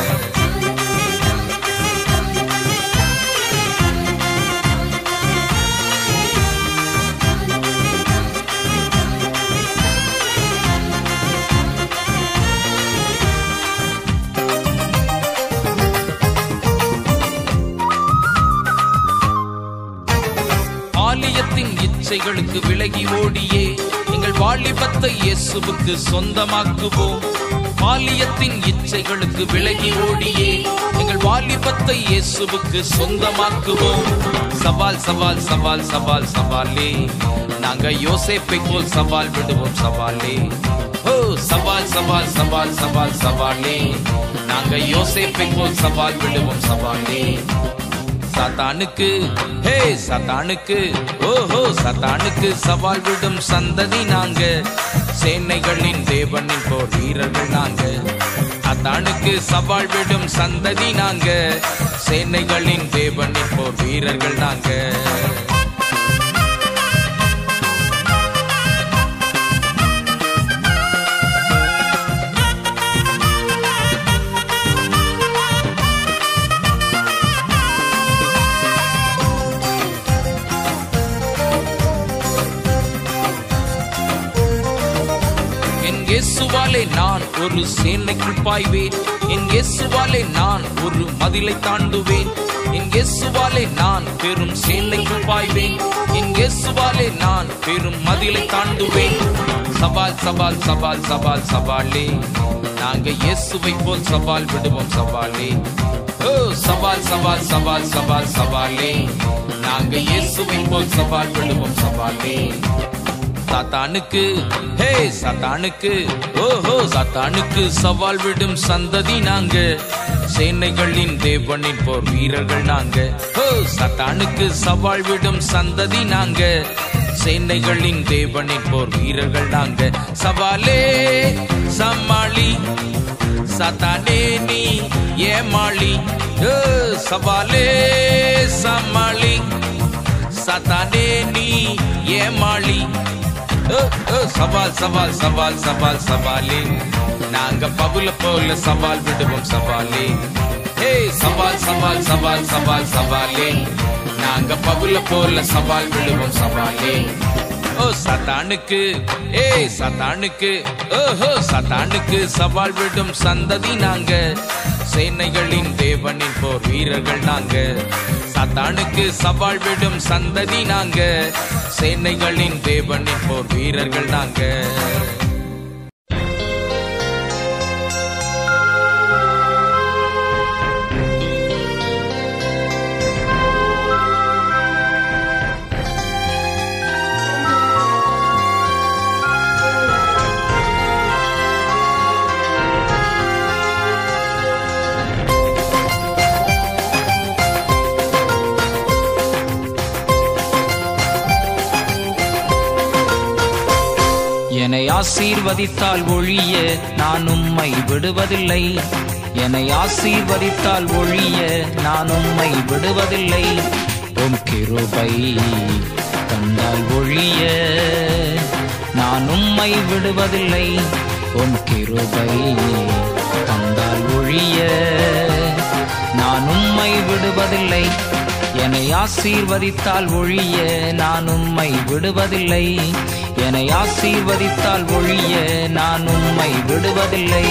பாலியத்தின் இச்சைகளுக்கு விலகி ஓடியே, எங்கள் வாலிபத்தை இயேசுவுக்கு சொந்தமாக்குவோம். பாலியத்தின் இச்சைகளுக்கு விலகி ஓடியே, எங்கள் வாலிபத்தை இயேசுவுக்கு சொந்தமாக்குவோம். சவால் சவால் சவால் சவால் சவாலே, நாங்க யோசேப்பை போல் சவால் விடுவோம் சவாலே. ஓ சவால் சவால் சவால் சவால் சவாலே, நாங்க யோசேப்பை போல் சவால் விடுவோம் சவாலே. சத்தானுக்கு சத்தானுக்கு ஓஹோ சத்தானுக்கு சவால் விடும் சந்ததி நாங்க, சேனைகளின் தேவனின் போர் வீரர்கள் நாங்க. சத்தானுக்கு சவால் விடும் சந்ததி நாங்க, சேனைகளின் தேவனின் போர் வீரர்கள் நாங்க. இயேசுவாலே நான் ஒரு சேனைக்குள் பாய்வேன், என் இயேசுவாலே நான் ஒரு மதிலை தாண்டுவேன். என் இயேசுவாலே நான் பெரும் சேனைக்குள் பாய்வேன், என் இயேசுவாலே நான் பெரும் மதிலை தாண்டுவேன். சவால் சவால் சவால் சவால் சவாலே, நாங்க இயேசுவை போல் சவால் விடுவோம் சவாலே. ஓ சவால் சவால் சவால் சவால் சவாலே, நாங்க இயேசுவை போல் சவால் விடுவோம் சவாலே. சாத்தானுக்கு ஹே சாத்தானுக்கு ஓஹோ சாத்தானுக்கு சவால் விடும் சந்ததி நாங்க, சேனைகளின் தேவனின் போர் வீரர்கள் நாங்க. ஓ சாத்தானுக்கு சவால் விடும் சந்ததி நாங்க, சேனைகளின் தேவனின் போர் வீரர்கள் நாங்க. சவாலே சமாளி சாத்தானே நீ ஏமாளி, சவாலே சமாளி சாத்தானே நீ ஏமாளி. சவால் சவால் சவால் சவால் சவாலே, நாங்க பவுல போல சவால் விடுவோம் சவாலே. ஹே சவால் சவால் சவால் சவால் சவாலே, நாங்க பவுல போல சவால் விடுவோம் சவாலே. ஓ சாத்தானுக்கு ஏ சாத்தானுக்கு ஓஹோ சாத்தானுக்கு சவால் விடும் சந்ததி நாங்க, சேனைகளின் தேவனின் போர் வீரர்கள் நாங்க. சாத்தானுக்கு சவால் விடும் சந்ததி நாங்க, சேனைகளின் தேவனின் போர் வீரர்கள் நாங்க. என்னை ஆசீர்வதித்தால் ஒழிய நான் உம்மை விடுவதில்லை, என்னை ஆசீர்வதித்தால் ஒழிய நான் உம்மை விடுவதில்லை. உம் கிருபை தந்தால் ஒழிய நான் உம்மை விடுவதில்லை, உம் கிருபை தந்தால் ஒழிய நான் உம்மை விடுவதில்லை. என்னை ஆசீர்வதித்தால் ஒழிய நான் உம்மை விடுவதில்லை, என்னை ஆசீர்வதித்தால் ஒழிய நான் உம்மை விடுவதில்லை.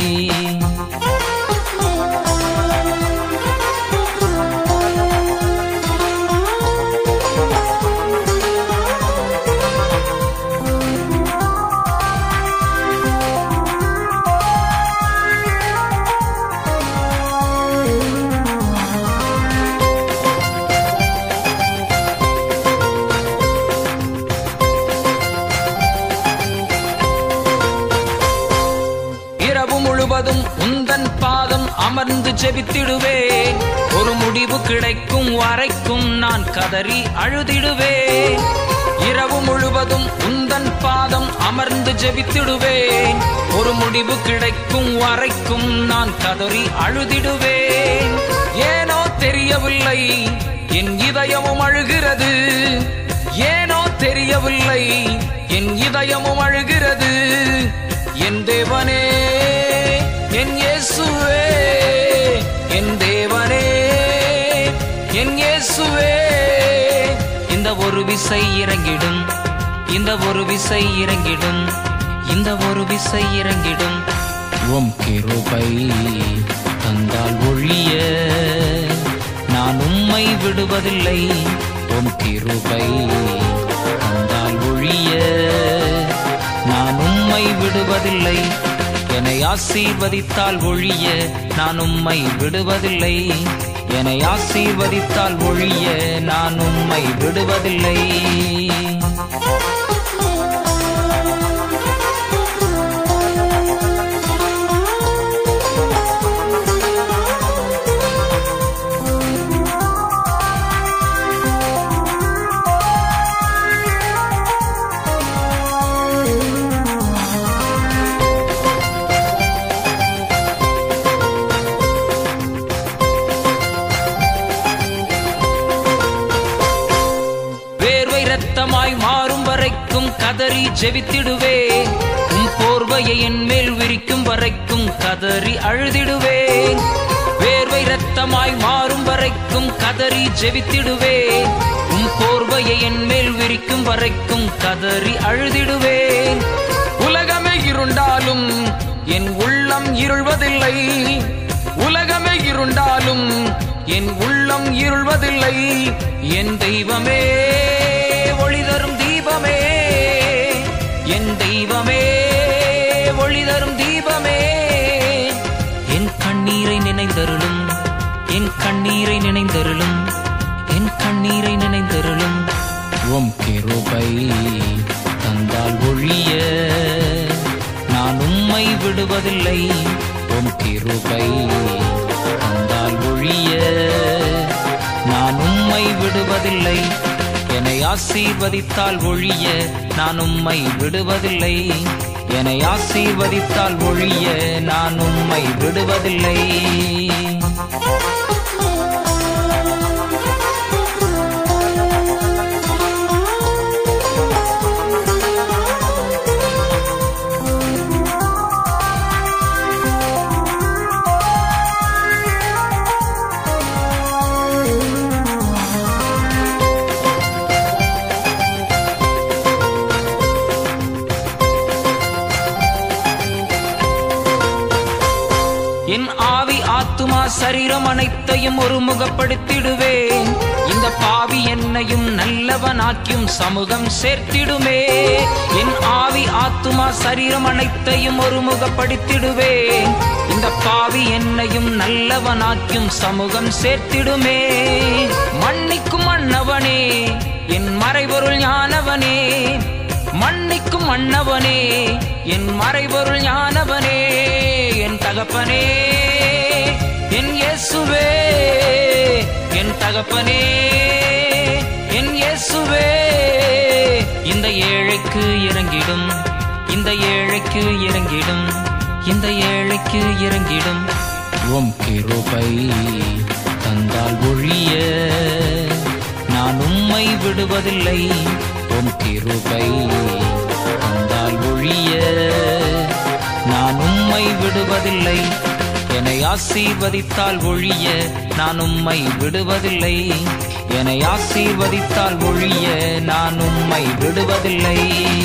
உந்தன் பாதம் அமர்ந்து ஜெபித்திடுவேன், ஒரு முடிவு கிடைக்கும் வரைக்கும் நான் கதறி அழுதிடுவேன். இரவு முழுவதும் உந்தன் பாதம் அமர்ந்து ஜெபித்திடுவேன், ஒரு முடிவு கிடைக்கும் வரைக்கும் நான் கதறி அழுதிடுவேன். ஏனோ தெரியவில்லை என் இதயமும் அழுகிறது, ஏனோ தெரியவில்லை என் இதயமும் அழுகிறது. என் தேவனே என் இயேசுவே, என் தேவனே என் இயேசுவே, இந்த ஒரு விசை இறங்கிடும், இந்த ஒரு விசை இறங்கிடும், இந்த ஒரு விசை இறங்கிடும். உம் கிருபை தந்தால் ஒழிய நான் உம்மை விடுவதில்லை, உம் கிருபை தந்தால் ஒழிய நான் உம்மை விடுவதில்லை. என்னை ஆசீர்வதித்தால் ஒழிய நான் உம்மை விடுவதில்லை, என்னை ஆசீர்வதித்தால் ஒழிய நான் உம்மை விடுவதில்லை. மாறும் வரைக்கும் கதறி ஜெபித்திடுவேன், உம் போர்வையை என் மேல் விரிக்கும் வரைக்கும் கதறி அழுதிடுவேன். வேர்வை இரத்தமாய் மாறும் வரைக்கும் கதறி ஜெபித்திடுவேன், உம் போர்வையை என் மேல் விரிக்கும் வரைக்கும் கதறி அழுதிடுவேன். உலகமே இருண்டாலும் என் உள்ளம் இருள்வதில்லை, உலகமே இருண்டாலும் என் உள்ளம் இருள்வதில்லை. என் தெய்வமே ஒளி தரும் தீபமே, என் தெய்வமே ஒளி தரும் தீபமே, என் கண்ணீரை நினைந்தருளும், விடுவதில்லை. உம் கிருபை தந்தால் ஒழிய நான் உம்மை விடுவதில்லை. என்னை ஆசீர்வதித்தால் ஒழிய நான் உம்மை விடுவதில்லை. என்னை ஆசீர்வதித்தால் ஒழிய நான் உம்மை விடுவதில்லை. என் ஆவி ஆத்துமா சரீரம் அனைத்தையும் ஒருமுகப்படுத்திடுவேன். இந்த பாவி என்னையும் நல்லவனாக்கியும் சமூகம் சேர்த்திடுமே. என் ஆவி ஆத்துமா சரீரம் அனைத்தையும் ஒருமுகப்படுத்திடுவேன். இந்த பாவி என்னையும் நல்லவனாக்கியும் சமூகம் சேர்த்திடுமே. மன்னிக்கும் மன்னவனே என் மறைபொருள் ஞானவனே. மன்னிக்கும் மன்னவனே என் மறைபொருள் ஞானவனே. என் தகப்பனே என் இயேசுவே, என் தகப்பனே என் இயேசுவே. இந்த ஏழைக்கு இறங்கிடும், இந்த ஏழைக்கு இறங்கிடும், இந்த ஏழைக்கு இறங்கிடும். உம் கிருபை தந்தால் ஒழிய நான் உம்மை விடுவதில்லை. உம் கிருபை தந்தால் ஒழிய நான் உம்மை விடுவதில்லை. என்னை ஆசீர்வதித்தால் ஒழிய நான் உம்மை விடுவதில்லை. என்னை ஆசீர்வதித்தால் ஒழிய நான் உம்மை விடுவதில்லை.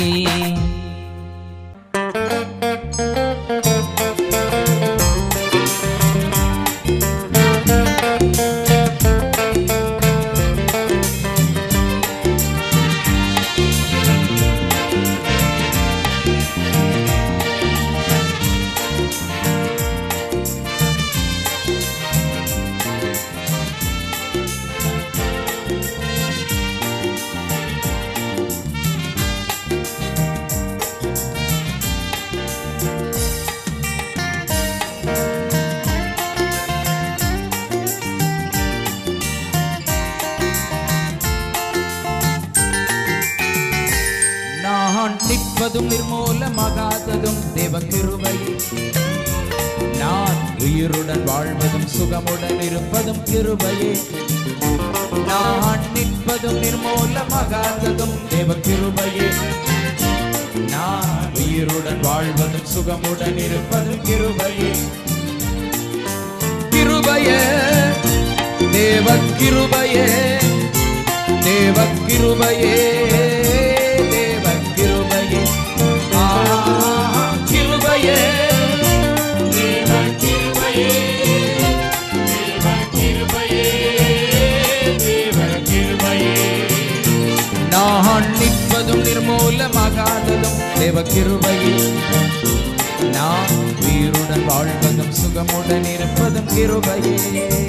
நிற்பதும் நிர்மூலமாகாததும் தேவ கிருபை. நான் உயிருடன் வாழ்வதும் சுகமுடன் இருப்பதும் கிருபையே. நான் நிற்பதும் நிர்மூலமாகாததும் தேவ கிருபையே. நான் உயிருடன் வாழ்வதும் சுகமுடன் இருப்பதும் கிருபையே. கிருபையே தேவ கிருபையே, தேவ கிருபையே, கிருபையே தேவ கிருபையே, தேவ கிருபையே, தேவ கிருபையே. நான் நிற்பதும் நிர்மூலமாகாததும் தேவ கிருபையே. நான் உயிருடன் வாழ்வதும் சுகமுடன் இருப்பதும் கிருபையே.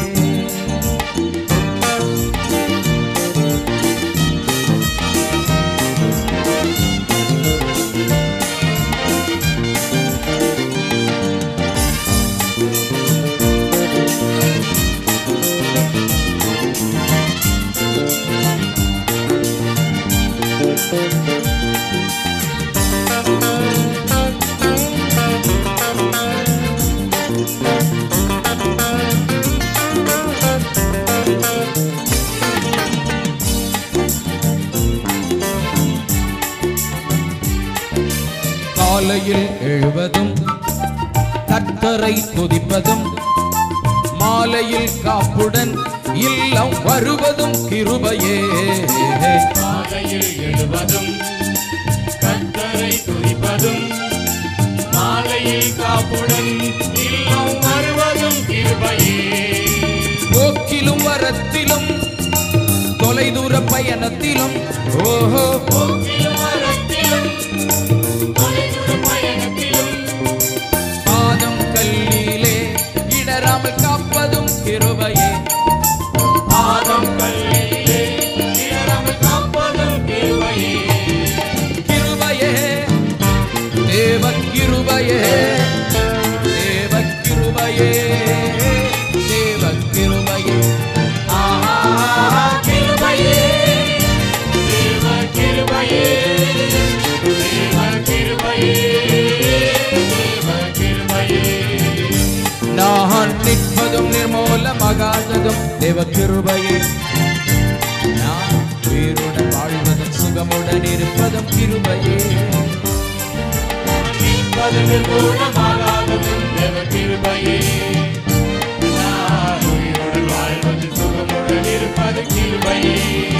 காலையில் எழுவதும் கர்த்தரை துதிப்பதும், மாலையில் காப்புடன் இல்லம் வருவதும் கிருபையே. காலையில் எழுவதும் கர்த்தரை துதிப்பதும், மாலையில் காப்புடன் இல்லம் வருவதும் கிருபையே. போக்கிலும் வரத்திலும் தொலைதூர பயணத்திலும், ஓஹோ போக்கிலும் வரத்திலும் தொலைதூர பயணத்திலும், பாதம் கல்லிலே இடராமல் காப்பதும் கிருபையே. பாதம் கல்லிலே இடராமல் காப்பதும் கிருபையே. கிருபையே தேவ கிருபையே, தேவ கிருபையே. நான் உயிருடன் வாழ்வதும் சுகமுடன் இருப்பதும் கிருபையே. மீட்பது நிர்மூலமாகாததும் தேவ கிருபையே. நான் உயிருடன் வாழ்வது சுகமுடன் இருப்பது கிருபையே.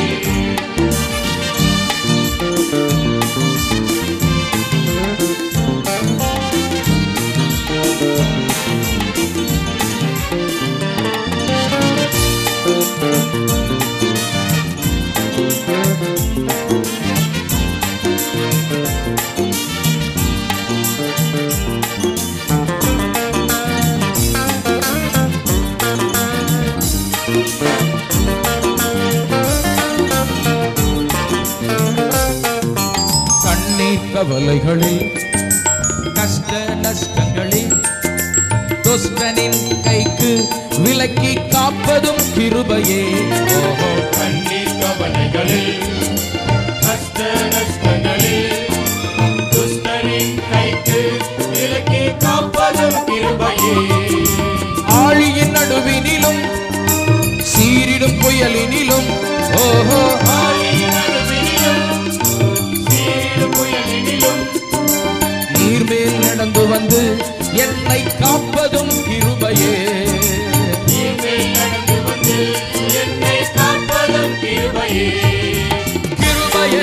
கவலைகளில் கஷ்ட நஷ்டங்களில் துஷ்டனின் கைக்கு விலக்கி காப்பதும் கிருபையே. ஓஹோ, கண்ணீர் கவலைகளில் கஷ்ட நஷ்டங்களில் துஷ்டனின் கைக்கு விலக்கி காப்பதும் கிருபையே. ஆழியின் நடுவினிலும் சீரிடும் புயலினிலும் ஓஹோ ஆழியின் நடுவினிலும் சீரிடும் புயலினிலும் நீர்மேல் நடந்து வந்து என்னை காப்பதும் கிருபையே. நீர்மேல் நடந்து வந்து என்னை காப்பதும் கிருபையே. கிருபையே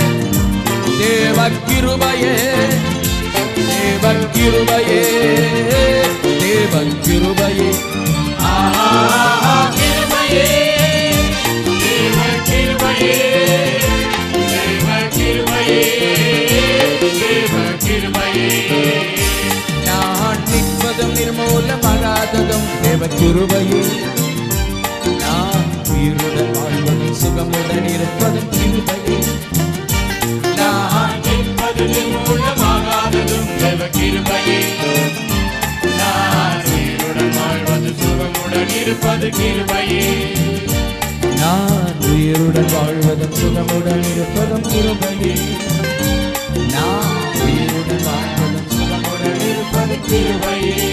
தேவ கிருபையே, தேவ கிருபையே, தேவ கிருபையே. ஆஹா, கிருபையே, தேவ கிருபையே, தேவ கிருபையே, தேவ கிருபையே. நான் நிற்பதும் நிர்மூலமாகாததும் தேவ கிருபையே. நான் உயிருடன் வாழ்வதும் சுகமுடன் இருப்பதும் கிருபையே. நான் நிற்பது நிர்மூலமாகாததும் தேவ கிருபையே. நான் உயிருடன் வாழ்வது சுகமுடன் இருப்பது கிருபையே. நான் உயிருடன் வாழ்வதும் சுகமுடன் இருப்பதும் கிருபையே. நான் உயிருடன் வாழ்வதும் சுகமுடன் இருப்பதும் கிருபையே.